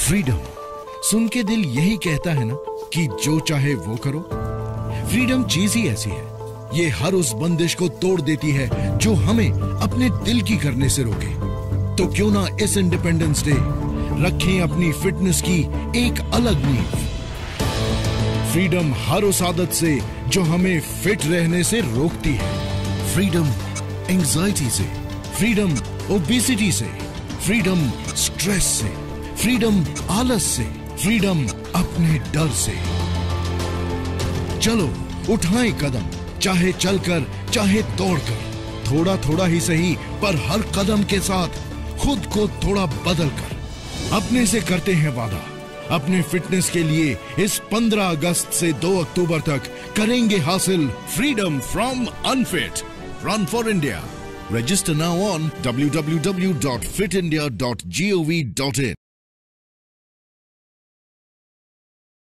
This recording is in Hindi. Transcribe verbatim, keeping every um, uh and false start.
फ्रीडम सुन के दिल यही कहता है ना कि जो चाहे वो करो। फ्रीडम चीज ही ऐसी है, ये हर उस बंदिश को तोड़ देती है जो हमें अपने दिल की करने से रोके। तो क्यों ना इस इंडिपेंडेंस डे रखें अपनी फिटनेस की एक अलग नींव। फ्रीडम हर उस आदत से जो हमें फिट रहने से रोकती है। फ्रीडम एंजाइटी से, फ्रीडम ओबेसिटी से, फ्रीडम स्ट्रेस से, फ्रीडम आलस से, फ्रीडम अपने डर से। चलो उठाएं कदम, चाहे चलकर चाहे दौड़कर, थोड़ा थोड़ा ही सही पर हर कदम के साथ खुद को थोड़ा बदल कर अपने से करते हैं वादा। अपने फिटनेस के लिए इस पंद्रह अगस्त से दो अक्टूबर तक करेंगे हासिल freedom from unfit. Run for India. Register now on w w w dot fit india dot gov dot in.